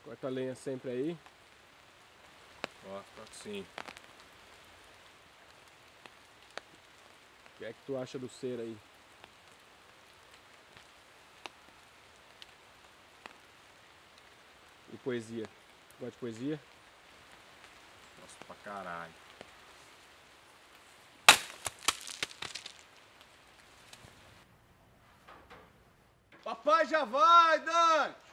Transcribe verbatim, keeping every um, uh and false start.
Corta a lenha sempre aí. Ó, toca sim. O que é que tu acha do cera aí? E poesia? Gosta de poesia? Gosto pra caralho. Papai já vai, Dani!